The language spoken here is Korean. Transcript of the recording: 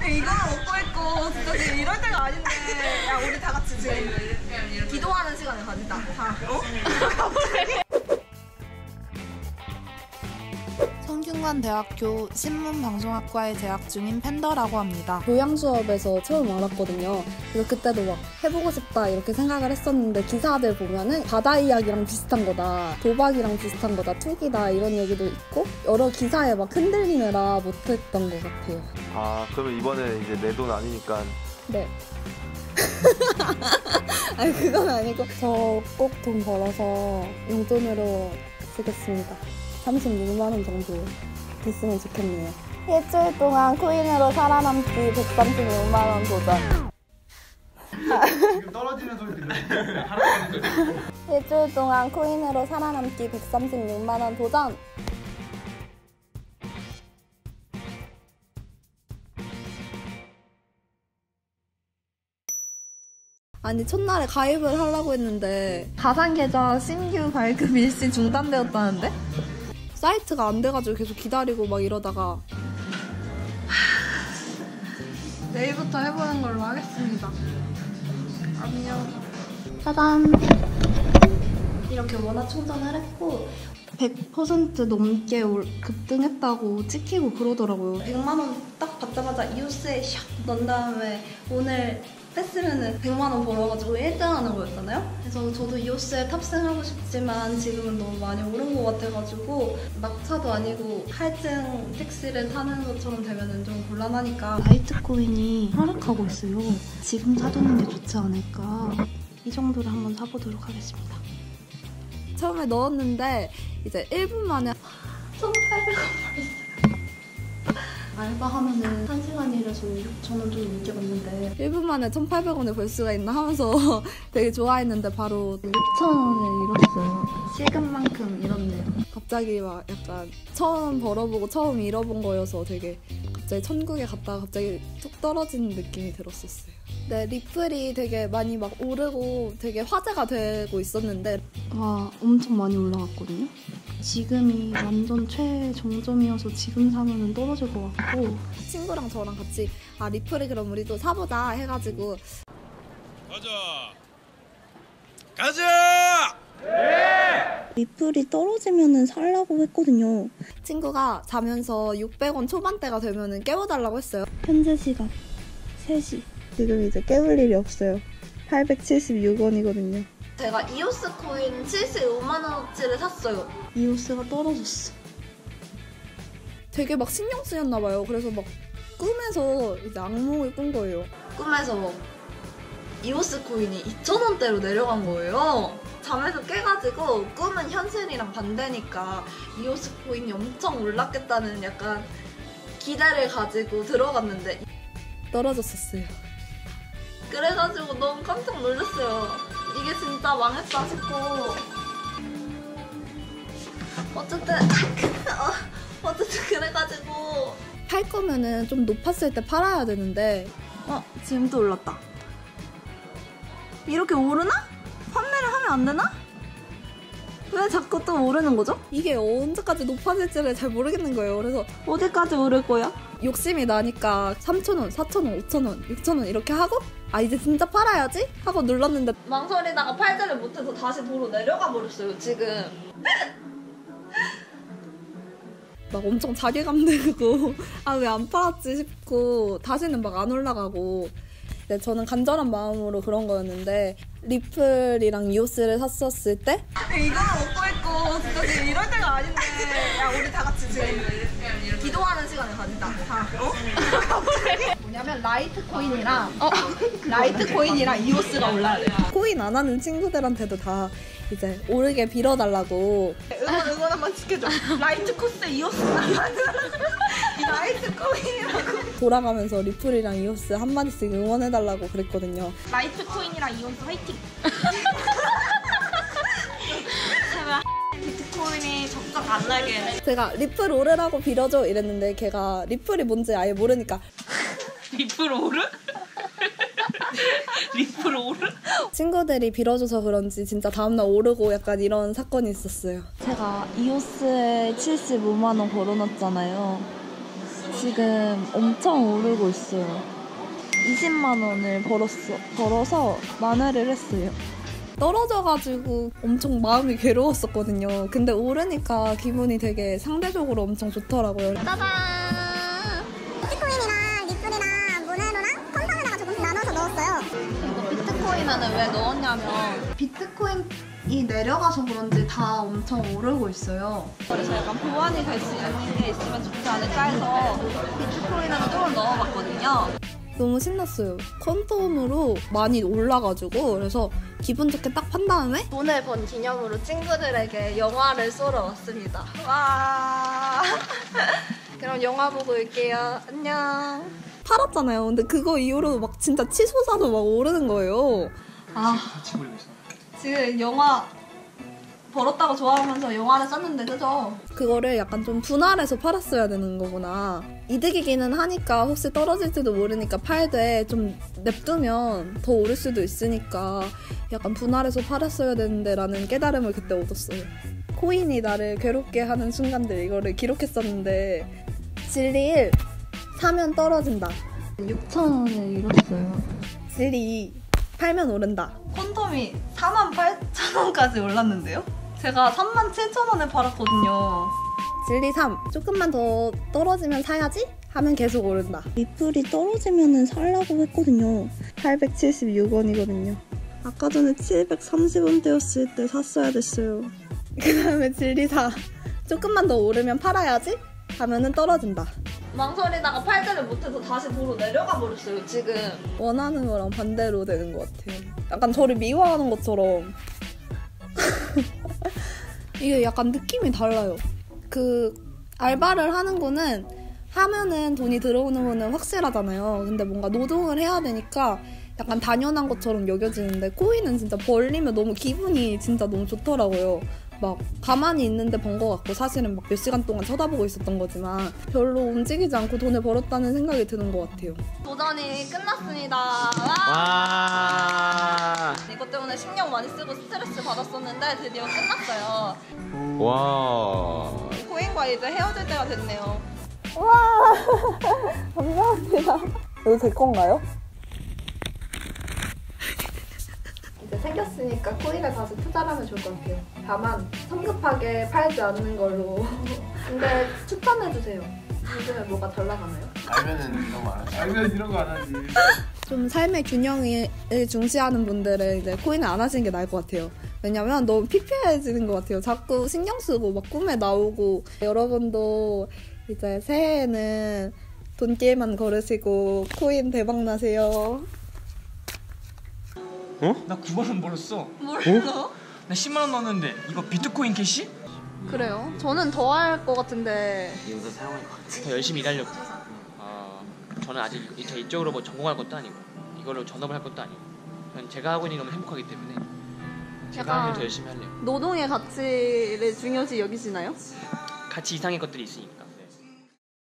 이거는 먹고 있고 진짜 지금 이럴 때가 아닌데. 야 우리 다 같이 지금 기도하는 시간을 가지자. 자, 어? 성균관대학교 신문방송학과에 재학 중인 팬더라고 합니다. 교양 수업에서 처음 알았거든요. 그래서 그때도 막 해보고 싶다 이렇게 생각을 했었는데 기사들 보면은 바다 이야기랑 비슷한 거다, 도박이랑 비슷한 거다, 투기다 이런 얘기도 있고 여러 기사에 막 흔들리느라 못했던 것 같아요. 아 그러면 이번에 이제 내 돈 아니니까. 네. 아니 그건 아니고 저 꼭 돈 벌어서 용돈으로 쓰겠습니다. 36만 원 정도 됐으면 좋겠네요. 일주일 동안 코인으로 살아남기 136만 원 도전. 지금 떨어지는 소리 들려요. 일주일 동안 코인으로 살아남기 136만 원 도전. 아니 첫날에 가입을 하려고 했는데 가상계좌 신규 발급 일시 중단되었다는데? 사이트가 안 돼가지고 계속 기다리고 막 이러다가 내일부터 해보는 걸로 하겠습니다. 안녕. 짜잔. 이렇게 원화 충전을 했고 100% 넘게 급등했다고 찍히고 그러더라고요. 100만 원 딱 받자마자 이오스에 샥 넣은 다음에 오늘 뺐으면은 100만 원 벌어가지고 1등 하는 거였잖아요? 그래서 저도 이오스에 탑승하고 싶지만 지금은 너무 많이 오른 것 같아가지고 막차도 아니고 할증 택시를 타는 것처럼 되면은 좀 곤란하니까 라이트코인이 하락하고 있어요. 지금 사두는 게 좋지 않을까. 이 정도를 한번 사보도록 하겠습니다. 처음에 넣었는데 이제 1분 만에 1,800원 벌었어요. 알바하면은 1시간 일해서 6,000원 정도 늦게 받는데 1분 만에 1,800원을 벌 수가 있나 하면서 되게 좋아했는데 바로 6,000원을 잃었어요. 시간만큼 잃었네요. 갑자기 막 약간 처음 벌어보고 처음 잃어본 거여서 되게 갑자기 천국에 갔다가 갑자기 툭 떨어지는 느낌이 들었었어요. 네, 리플이 되게 많이 막 오르고 되게 화제가 되고 있었는데 와, 엄청 많이 올라갔거든요. 지금이 완전 최정점이어서 지금 사면은 떨어질 것 같고 친구랑 저랑 같이 아 리플이 그럼 우리도 사보자 해가지고 가자! 네! 리플이 떨어지면은 살라고 했거든요. 친구가 자면서 600원 초반대가 되면은 깨워달라고 했어요. 현재 시각 3시. 지금 이제 깨울 일이 없어요. 876원이거든요. 제가 이오스 코인 75만원어치를 샀어요. 이오스가 떨어졌어. 되게 막 신경 쓰였나봐요. 그래서 막 꿈에서 이제 악몽을 꾼 거예요. 꿈에서 이오스 코인이 2,000원대로 내려간 거예요. 잠에서 깨가지고 꿈은 현실이랑 반대니까 이오스 코인이 엄청 올랐겠다는 약간 기대를 가지고 들어갔는데 떨어졌었어요. 그래가지고 너무 깜짝 놀랐어요. 이게 진짜 망했다 싶고 어쨌든 그래가지고 팔 거면은 좀 높았을 때 팔아야 되는데 지금 또 올랐다. 이렇게 오르나? 판매를 하면 안 되나? 왜 자꾸 또 오르는 거죠? 이게 언제까지 높아질지를 잘 모르겠는 거예요. 그래서 어디까지 오를 거야? 욕심이 나니까 3,000원, 4,000원, 5,000원, 6,000원 이렇게 하고 아 이제 진짜 팔아야지? 하고 눌렀는데 망설이다가 팔지를 못해서 다시 도로 내려가 버렸어요 지금. 막 엄청 자괴감 들고 아 왜 안 팔았지 싶고 다시는 막 안 올라가고 네, 저는 간절한 마음으로 그런 거였는데 리플이랑 이오스를 샀었을 때 이거는 먹고 있고 진짜 지금 이럴 때가 아닌데. 야 우리 다 같이 지금 기도하는 시간을 가지자. 자, 어? 뭐냐면 라이트코인이랑 이오스가 올라야 돼. 코인 안 하는 친구들한테도 다 이제 오르게 빌어달라고 응원 한번 시켜줘. 라이트 코스 이오스 라이트 코인이라고. 돌아가면서 리플이랑 이오스 한마디씩 응원해달라고 그랬거든요. 라이트 코인이랑 이오스 화이팅. 제발 비트코인이 적적 안 나게. 제가 리플 오르라고 빌어줘 이랬는데 걔가 리플이 뭔지 아예 모르니까 리플 오르? 리플 오르? 친구들이 빌어줘서 그런지 진짜 다음날 오르고 약간 이런 사건이 있었어요. 제가 이오스에 75만 원 걸어놨잖아요. 지금 엄청 오르고 있어요. 20만 원을 벌어서 만회를 했어요. 떨어져가지고 엄청 마음이 괴로웠었거든요. 근데 오르니까 기분이 되게 상대적으로 엄청 좋더라고요. 짜잔! 비트코인이랑 리플이랑 모네로랑 컴파운드가 조금씩 나눠서 넣었어요. 이거 비트코인은 왜 넣었냐면 비트코인이 내려가서 그런지 다 엄청 오르고 있어요. 그래서 약간 보완이 될 수 있는 게 있으면 좋지 않을까 해서 비트코인을 조금 넣어봤거든요. 너무 신났어요. 퀀텀으로 많이 올라가지고 그래서 기분 좋게 딱 판 다음에 돈을 번 기념으로 친구들에게 영화를 쏘러 왔습니다. 와. 그럼 영화 보고 올게요. 안녕. 팔았잖아요. 근데 그거 이후로 막 진짜 치솟아서 막 오르는 거예요. 같이 올리고 있어. 지금 영화 벌었다고 좋아하면서 영화를 쌌는데 그죠? 그거를 약간 좀 분할해서 팔았어야 되는 거구나. 이득이기는 하니까 혹시 떨어질지도 모르니까 팔되 좀 냅두면 더 오를 수도 있으니까 약간 분할해서 팔았어야 되는데 라는 깨달음을 그때 얻었어요. 코인이 나를 괴롭게 하는 순간들 이거를 기록했었는데 진리 1 사면 떨어진다. 6,000원을 잃었어요. 진리 2 팔면 오른다. 퀀텀이 48,000원까지 올랐는데요? 제가 37,000원에 팔았거든요. 진리 3 조금만 더 떨어지면 사야지? 하면 계속 오른다. 리플이 떨어지면 사려고 했거든요. 876원이거든요. 아까 전에 730원대였을 때 샀어야 됐어요. 그 다음에 진리 4 조금만 더 오르면 팔아야지? 하면은 떨어진다. 망설이다가 팔지를 못해서 다시 도로 내려가 버렸어요. 지금 원하는 거랑 반대로 되는 것 같아요. 약간 저를 미워하는 것처럼 이게 약간 느낌이 달라요. 그 알바를 하는 거는 하면은 돈이 들어오는 거는 확실하잖아요. 근데 뭔가 노동을 해야 되니까 약간 당연한 것처럼 여겨지는데 코인은 진짜 벌리면 너무 기분이 진짜 너무 좋더라고요. 막 가만히 있는데 번 것 같고 사실은 막 몇 시간 동안 쳐다보고 있었던 거지만 별로 움직이지 않고 돈을 벌었다는 생각이 드는 것 같아요. 도전이 끝났습니다. 와. 이것 때문에 신경 많이 쓰고 스트레스 받았었는데 드디어 끝났어요. 와. 코인과 이제 헤어질 때가 됐네요. 와 감사합니다. 이거 제 건가요? 이제 생겼으니까 코인을 다시 투자를 하면 좋을 것 같아요. 다만 성급하게 팔지 않는 걸로. 근데 추천해주세요. 요즘에 뭐가 잘 나가나요? 알면은 이런 거 안 하지. 알면 이런 거 안 하지. 좀 삶의 균형을 중시하는 분들은 이제 코인을 안 하시는 게 나을 것 같아요. 왜냐면 너무 피폐해지는 것 같아요. 자꾸 신경 쓰고 막 꿈에 나오고. 여러분도 이제 새해에는 돈게임만 걸으시고 코인 대박 나세요. 나 9만원 벌었어. 몰라? 나 10만원 넣었는데 이거 비트코인 캐시? 그래요? 저는 더 할 것 같은데. 이거도 사용할 것 같아. 더 열심히 일하려고. 저는 아직 이쪽으로 뭐 전공할 것도 아니고 이걸로 전업을 할 것도 아니고 저는 제가 하고 있는 게 너무 행복하기 때문에 제가 하는 일 더 열심히 하려고. 노동의 가치를 중요시 여기시나요? 가치 이상의 것들이 있으니까.